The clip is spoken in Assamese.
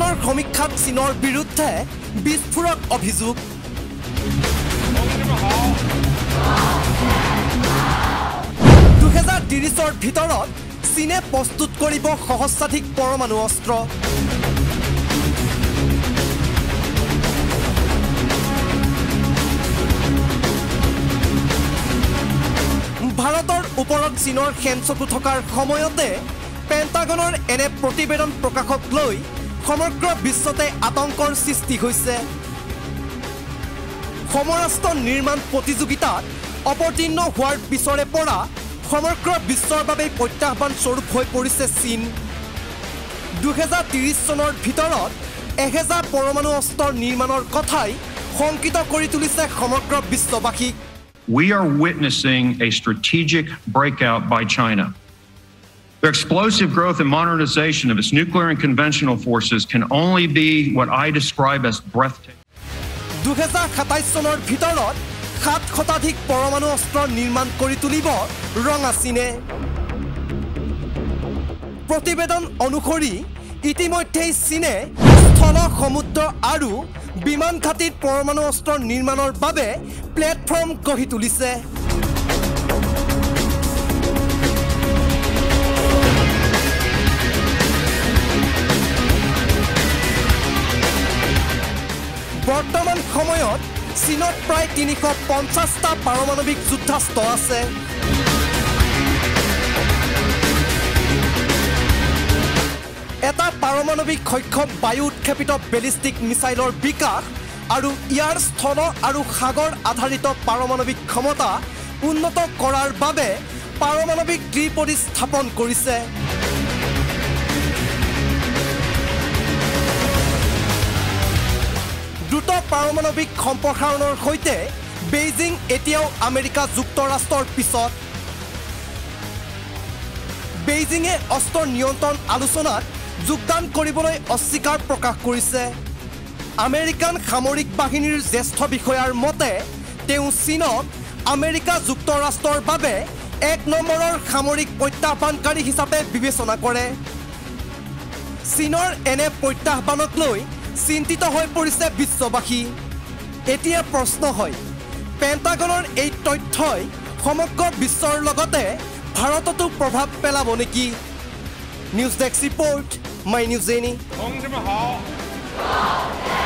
চীনৰ সমীক্ষাত চীনৰ বিৰুদ্ধে বিস্ফোৰক অভিযোগ 2030 ভিতৰত চীনে প্ৰস্তুত কৰিব সহস্ৰাধিক পৰমাণু অস্ত্ৰ ভাৰতৰ ওপৰত চীনৰ খেমচকু থকাৰ সময়তে পেণ্টাগনৰ এনে প্ৰতিবেদন প্ৰকাশক লৈ সমগ্ৰ বিশ্বতে আতংকৰ সৃষ্টি হৈছে সমৰাস্ত্ৰ নিৰ্মাণ প্ৰতিযোগিতাত অৱতীৰ্ণ হোৱাৰ পিছৰে পৰা সমগ্ৰ বিশ্বৰ বাবে প্ৰত্যাহ্বান স্বৰূপ হৈ পৰিছে চীন 2030 চনৰ ভিতৰত 1000 পৰমাণু অস্ত্ৰ নিৰ্মাণৰ কথাই শংকিত কৰি তুলিছে সমগ্ৰ বিশ্ববাসীক We are witnessing a strategic breakout by China. The explosive growth and modernization of its nuclear and conventional forces can only be what I describe as breathtaking. 2027 চনৰ ভিতৰত 7 শতাধিক পৰমাণু অস্ত্ৰ নিৰ্মাণ কৰি তুলিব ৰঙা চীনে প্ৰতিবেদন অনুসৰি ইতিমধ্যে চীনে স্থল সমুদ্ৰ আৰু বিমান ঘাটিত পৰমাণু অস্ত্ৰ নিৰ্মাণৰ বাবে প্লেটফৰ্ম গঢ়ি তুলিছে বৰ্তমান সময়ত চীনত প্ৰায় 350টা পাৰমাণৱিক যুদ্ধাস্ত্ৰ আছে এটা পাৰমাণৱিক সক্ষম বায়ু উৎক্ষেপিত বেলিষ্টিক মিছাইলৰ বিকাশ আৰু ইয়াৰ স্থল আৰু সাগৰ আধাৰিত পাৰমাণৱিক ক্ষমতা উন্নত কৰাৰ বাবে পাৰমাণৱিক ত্ৰিপদী স্থাপন কৰিছে দ্ৰুত পাৰমাণৱিক সম্প্ৰসাৰণৰ সৈতে বেইজিং এতিয়াও আমেৰিকা যুক্তৰাষ্ট্ৰৰ পিছত বেইজিঙে অস্ত্ৰ নিয়ন্ত্ৰণ আলোচনাত যোগদান কৰিবলৈ অস্বীকাৰ প্ৰকাশ কৰিছে আমেৰিকান সামৰিক বাহিনীৰ জ্যেষ্ঠ বিষয়াৰ মতে তেওঁ চীনক আমেৰিকা যুক্তৰাষ্ট্ৰৰ বাবে 1 নম্বৰৰ সামৰিক প্ৰত্যাহ্বানকাৰী হিচাপে বিবেচনা কৰে চীনৰ এনে প্ৰত্যাহ্বানক লৈ চিন্তিত হৈ পৰিছে বিশ্ববাসী এতিয়া প্ৰশ্ন হয় পেণ্টাগনৰ এই তথ্যই সমগ্ৰ বিশ্বৰ লগতে ভাৰততো প্ৰভাৱ পেলাব নেকি news desk report my news any